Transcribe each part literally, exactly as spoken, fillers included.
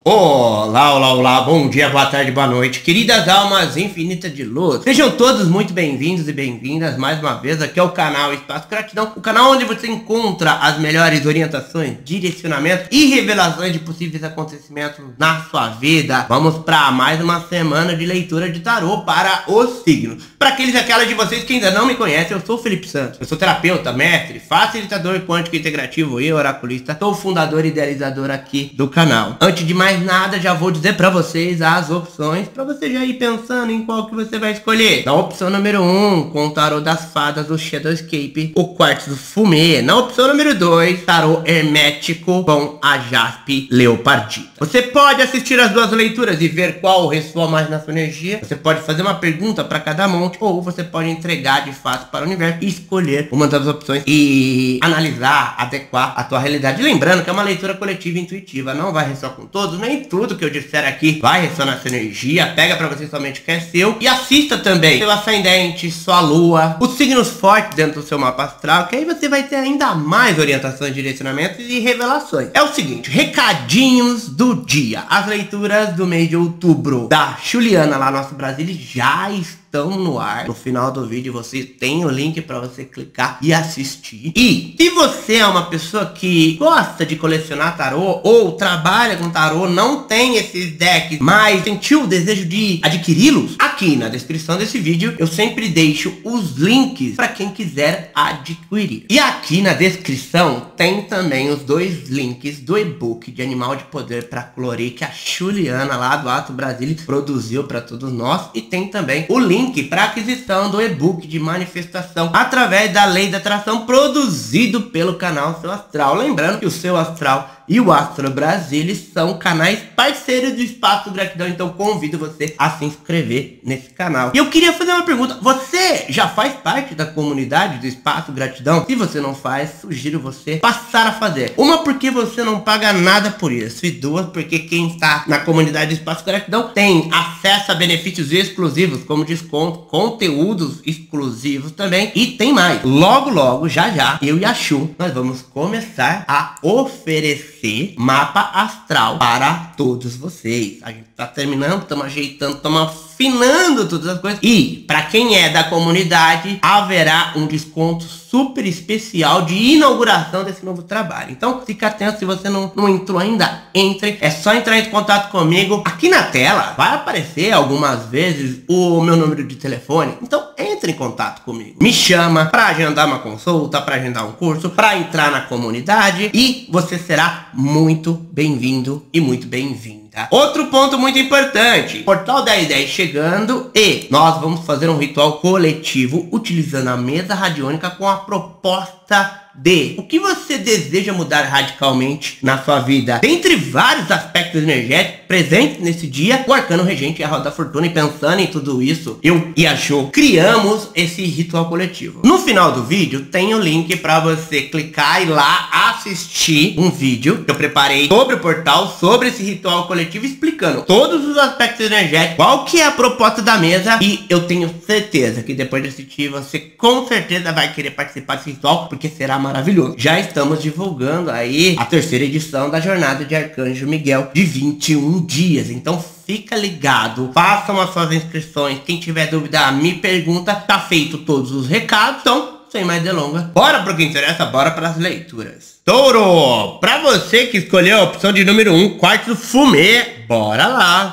Olá, olá, olá, bom dia, boa tarde, boa noite, queridas almas infinitas de luz. Sejam todos muito bem-vindos e bem-vindas mais uma vez aqui ao canal Espaço Gratidão, o canal onde você encontra as melhores orientações, direcionamentos e revelações de possíveis acontecimentos na sua vida. Vamos para mais uma semana de leitura de tarô para os signos. Para aqueles e aquelas de vocês que ainda não me conhecem, eu sou o Felipe Santos, eu sou terapeuta, mestre, facilitador quântico integrativo e oraculista, sou o fundador e idealizador aqui do canal. Antes de mais nada, já vou dizer pra vocês as opções pra você já ir pensando em qual que você vai escolher. Na opção número um, com o tarô das fadas do Shadowscape, o quartzo do fumê. Na opção número dois, tarô hermético com a jaspe leopardita. Você pode assistir as duas leituras e ver qual ressoa mais na sua energia. Você pode fazer uma pergunta pra cada monte, ou você pode entregar de fato para o universo e escolher uma das opções e analisar, adequar a tua realidade. Lembrando que é uma leitura coletiva e intuitiva, não vai ressoar com todos, nem tudo que eu disser aqui vai ressonar sua energia. Pega pra você somente o que é seu e assista também seu ascendente, sua lua, os signos fortes dentro do seu mapa astral, que aí você vai ter ainda mais orientações, direcionamentos e revelações. É o seguinte, recadinhos do dia. As leituras do mês de outubro da Juliana lá no nosso Brasil já estão no ar. No final do vídeo você tem o link para você clicar e assistir. E se você é uma pessoa que gosta de colecionar tarô ou trabalha com tarô, não tem esses decks, mas sentiu o desejo de adquiri-los, aqui na descrição desse vídeo eu sempre deixo os links para quem quiser adquirir. E aqui na descrição tem também os dois links do e-book de Animal de Poder para colorir que a Juliana lá do Ato Brasil produziu para todos nós, e tem também o link para aquisição do e-book de manifestação através da lei da atração produzido pelo canal Seu Astral. Lembrando que o Seu Astral e o Astro Brasilis são canais parceiros do Espaço Gratidão, então convido você a se inscrever nesse canal. E eu queria fazer uma pergunta: você já faz parte da comunidade do Espaço Gratidão? Se você não faz, sugiro você passar a fazer. Uma, porque você não paga nada por isso, e duas, porque quem está na comunidade do Espaço Gratidão tem acesso a benefícios exclusivos, como desconto, conteúdos exclusivos também, e tem mais. Logo, logo, já já, eu e a Chu, nós vamos começar a oferecer mapa astral para todos vocês. A gente tá terminando, estamos ajeitando, estamos afinando todas as coisas. E para quem é da comunidade, haverá um desconto super especial de inauguração desse novo trabalho. Então fica atento, se você não, não entrou ainda, entre. É só entrar em contato comigo. Aqui na tela vai aparecer algumas vezes o meu número de telefone. Então entre em contato comigo. Me chama para agendar uma consulta, para agendar um curso, para entrar na comunidade, e você será muito bem-vindo e muito bem-vinda. Outro ponto muito importante: Portal dez dez chegando, e nós vamos fazer um ritual coletivo utilizando a mesa radiônica com a proposta de o que você deseja mudar radicalmente na sua vida. Dentre vários aspectos energéticos presentes nesse dia, o Arcano Regente e a Roda da Fortuna. E pensando em tudo isso, eu e a Jo criamos esse ritual coletivo. No final do vídeo tem o link para você clicar e lá assistir um vídeo que eu preparei sobre o portal, sobre esse ritual coletivo, explicando todos os aspectos energéticos, qual que é a proposta da mesa, e eu tenho certeza que depois de assistir você com certeza vai querer participar desse ritual, porque será maravilhoso. Já estamos divulgando aí a terceira edição da Jornada de Arcanjo Miguel de vinte e um dias, então fica ligado, façam as suas inscrições. Quem tiver dúvida me pergunta, tá feito todos os recados. Então, sem mais delongas, bora pro que interessa, bora para as leituras. Touro, pra você que escolheu a opção de número um, quartzo do fumê, bora lá.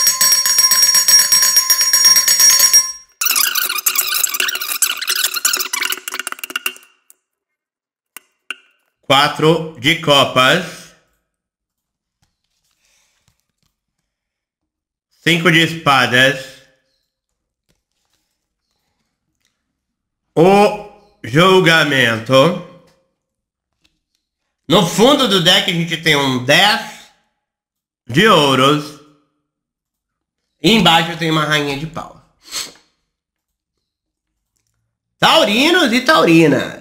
Quatro de copas, cinco de espadas, o julgamento. No fundo do deck a gente tem um dez de ouros, e embaixo tem uma rainha de pau. Taurinos e taurinas,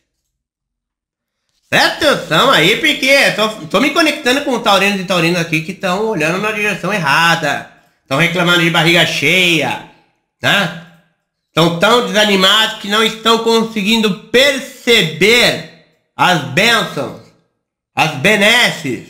presta atenção aí, porque tô, tô me conectando com taurinos e taurinas aqui que estão olhando na direção errada. Estão reclamando de barriga cheia, né? Estão tão desanimados que não estão conseguindo perceber as bênçãos, as benesses,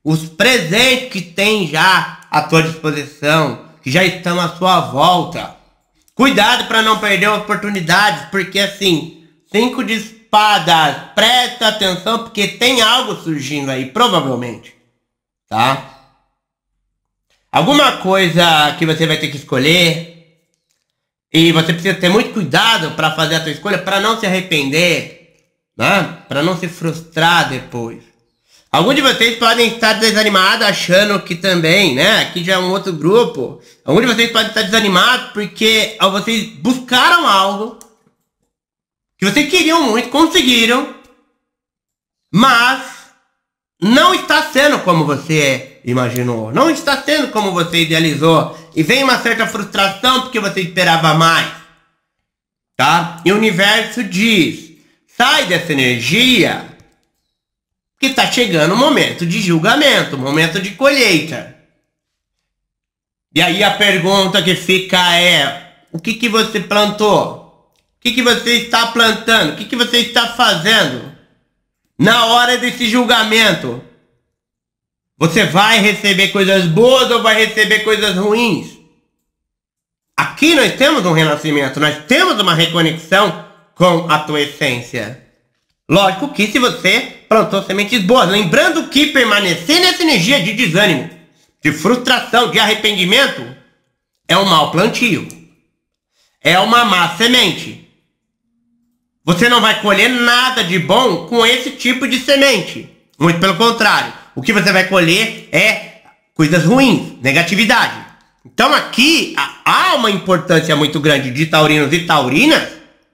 os presentes que tem já à tua disposição, que já estão à sua volta. Cuidado para não perder oportunidades, porque assim, cinco de espadas, presta atenção, porque tem algo surgindo aí, provavelmente, tá? Alguma coisa que você vai ter que escolher, e você precisa ter muito cuidado para fazer a sua escolha, para não se arrepender, né? Para não se frustrar depois. Alguns de vocês podem estar desanimados, achando que também, né? Aqui já é um outro grupo. Alguns de vocês podem estar desanimados porque vocês buscaram algo que vocês queriam muito, conseguiram, mas não está sendo como você imaginou. Não está sendo como você idealizou. E vem uma certa frustração porque você esperava mais. Tá? E o universo diz, sai dessa energia, que está chegando o momento de julgamento, o momento de colheita. E aí a pergunta que fica é, o que que você plantou? O que que você está plantando? O que que você está fazendo? Na hora desse julgamento, você vai receber coisas boas ou vai receber coisas ruins? Aqui nós temos um renascimento, nós temos uma reconexão com a tua essência. Lógico que se você plantou sementes boas, lembrando que permanecer nessa energia de desânimo, de frustração, de arrependimento, é um mau plantio. É uma má semente. Você não vai colher nada de bom com esse tipo de semente. Muito pelo contrário. O que você vai colher é coisas ruins, negatividade. Então aqui há uma importância muito grande de taurinos e taurinas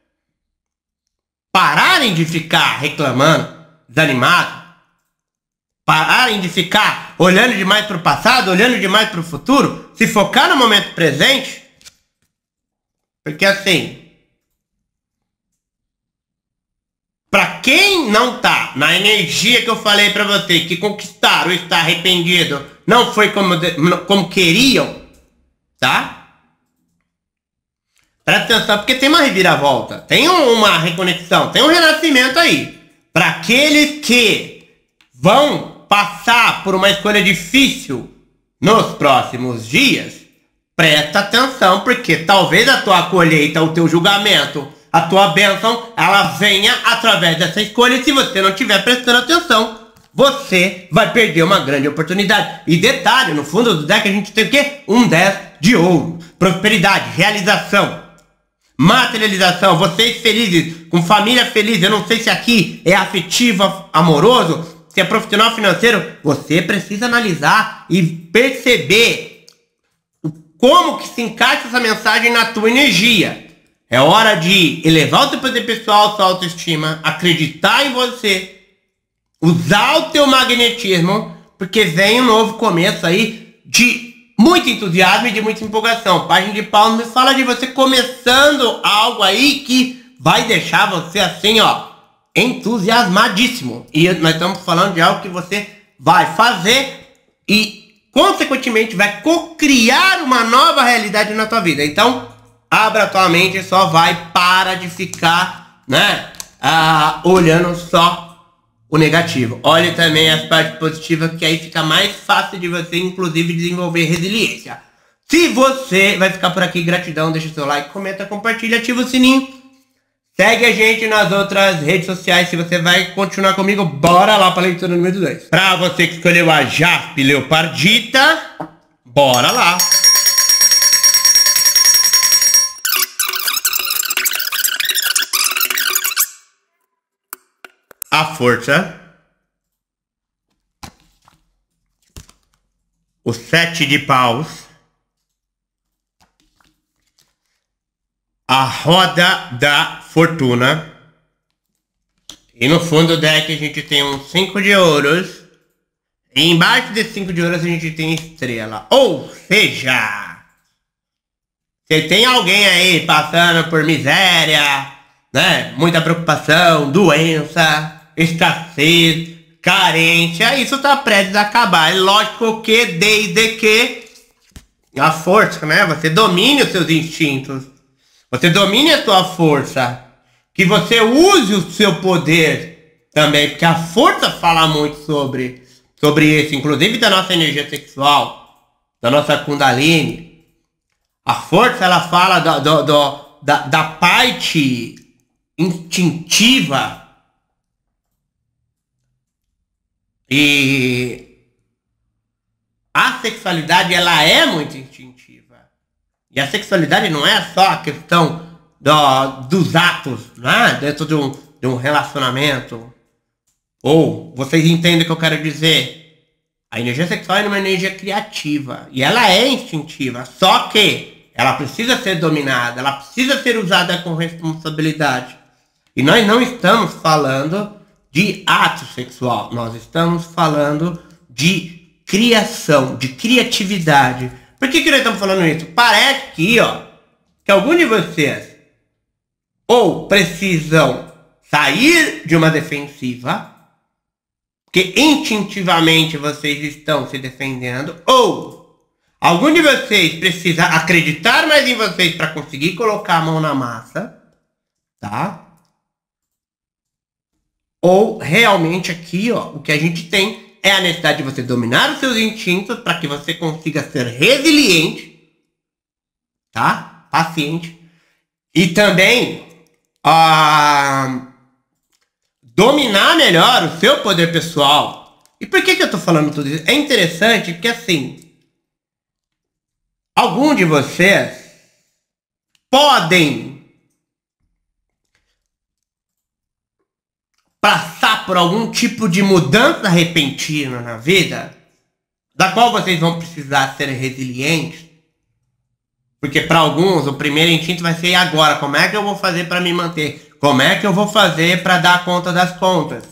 pararem de ficar reclamando, desanimados, pararem de ficar olhando demais para o passado, olhando demais para o futuro, se focar no momento presente, porque assim, para quem não tá na energia que eu falei para você, que conquistaram ou está arrependido, não foi como, como queriam, tá? Presta atenção, porque tem uma reviravolta, tem uma reconexão, tem um renascimento aí. Para aqueles que vão passar por uma escolha difícil nos próximos dias, presta atenção, porque talvez a tua colheita, o teu julgamento, a tua bênção, ela venha através dessa escolha. E se você não estiver prestando atenção, você vai perder uma grande oportunidade. E detalhe, no fundo do deck a gente tem o quê? Um dez de ouro. Prosperidade, realização, materialização, vocês felizes, com família feliz. Eu não sei se aqui é afetivo, amoroso, se é profissional, financeiro. Você precisa analisar e perceber como que se encaixa essa mensagem na tua energia. É hora de elevar o teu poder pessoal, sua autoestima, acreditar em você, usar o teu magnetismo, porque vem um novo começo aí de muito entusiasmo e de muita empolgação. Página de Paulo me fala de você começando algo aí que vai deixar você assim, ó, entusiasmadíssimo. E nós estamos falando de algo que você vai fazer e, consequentemente, vai co-criar uma nova realidade na tua vida. Então, abra a tua mente e só vai, para de ficar, né, ah, olhando só o negativo. Olhe também as partes positivas, que aí fica mais fácil de você, inclusive, desenvolver resiliência. Se você vai ficar por aqui, gratidão, deixa o seu like, comenta, compartilha, ativa o sininho. Segue a gente nas outras redes sociais. Se você vai continuar comigo, bora lá para a leitura número dois. Para você que escolheu a Jaspe Leopardita, bora lá. A força, o sete de paus, a roda da fortuna, e no fundo do deck a gente tem um cinco de ouros, e embaixo desse cinco de ouros a gente tem estrela. Ou seja, você tem alguém aí passando por miséria, né, muita preocupação, doença, escassez, carência, isso tá prestes a acabar. É lógico que desde que a força, né, você domine os seus instintos, você domine a sua força, que você use o seu poder também, porque a força fala muito sobre sobre isso, inclusive da nossa energia sexual, da nossa Kundalini. A força, ela fala do, do, do, da, da parte instintiva. E a sexualidade, ela é muito instintiva. E a sexualidade não é só a questão do, dos atos, né? Dentro de um, de um relacionamento. Ou, vocês entendem o que eu quero dizer? A energia sexual é uma energia criativa. E ela é instintiva. Só que ela precisa ser dominada. Ela precisa ser usada com responsabilidade. E nós não estamos falando de ato sexual. Nós estamos falando de criação, de criatividade. Por que que nós estamos falando isso? Parece que, ó, que algum de vocês ou precisam sair de uma defensiva, porque instintivamente vocês estão se defendendo, ou algum de vocês precisa acreditar mais em vocês para conseguir colocar a mão na massa, tá? Ou realmente aqui, ó, o que a gente tem é a necessidade de você dominar os seus instintos para que você consiga ser resiliente, tá? Paciente. E também ah, dominar melhor o seu poder pessoal. E por que que eu tô falando tudo isso? É interessante porque, assim, algum de vocês podem passar por algum tipo de mudança repentina na vida, da qual vocês vão precisar ser resilientes, porque para alguns o primeiro instinto vai ser: e agora, como é que eu vou fazer para me manter? Como é que eu vou fazer para dar conta das contas?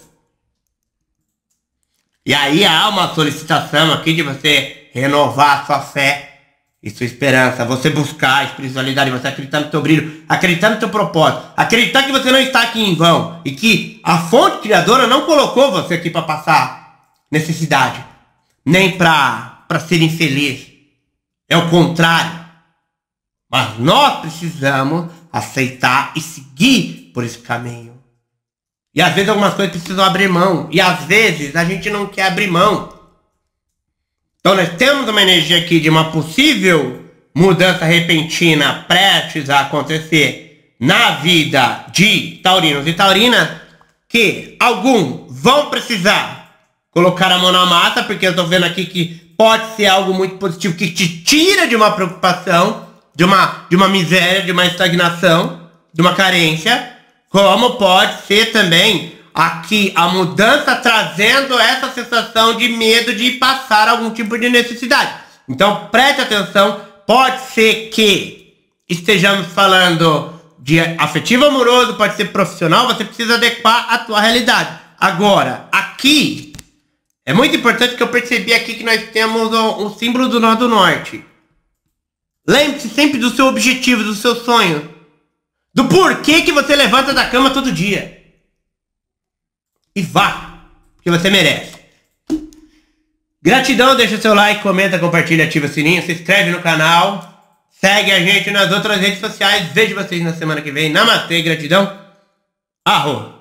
E aí há uma solicitação aqui de você renovar a sua fé e sua esperança, você buscar a espiritualidade, você acreditar no teu brilho, acreditar no teu propósito, acreditar que você não está aqui em vão e que a fonte criadora não colocou você aqui para passar necessidade, nem para para ser infeliz. É o contrário. Mas nós precisamos aceitar e seguir por esse caminho. E às vezes algumas coisas precisam abrir mão, e às vezes a gente não quer abrir mão. Então nós temos uma energia aqui de uma possível mudança repentina prestes a acontecer na vida de taurinos e taurinas, que alguns vão precisar colocar a mão na massa, porque eu estou vendo aqui que pode ser algo muito positivo, que te tira de uma preocupação, de uma, de uma miséria, de uma estagnação, de uma carência, como pode ser também aqui a mudança trazendo essa sensação de medo de passar algum tipo de necessidade. Então preste atenção, pode ser que estejamos falando de afetivo amoroso, pode ser profissional, você precisa adequar a tua realidade. Agora, aqui, é muito importante que eu percebi aqui que nós temos um, um símbolo do nó do norte. Lembre-se sempre do seu objetivo, do seu sonho, do porquê que você levanta da cama todo dia. E vá, que você merece. Gratidão, deixa seu like, comenta, compartilha, ativa o sininho, se inscreve no canal, segue a gente nas outras redes sociais. Vejo vocês na semana que vem. Namastê, gratidão. Arro.